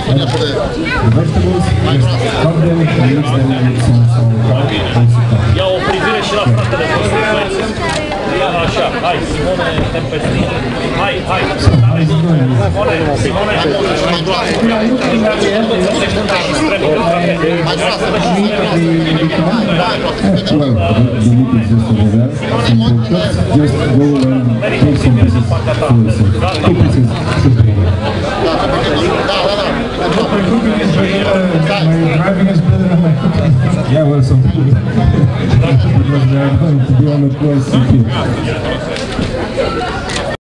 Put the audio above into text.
vegetables, cut them, mix them with some garlic and cinnamon. Ia o privire și la fratele vostru. Așa, hai, Simone Tempestin. Hai. Simone, Well, the meat is just over there. Just go and take some pieces for yourself. 2 pieces should be enough. My cooking is better, my driving is better than my cooking. Yeah, well, some people because they are going to be on the place here.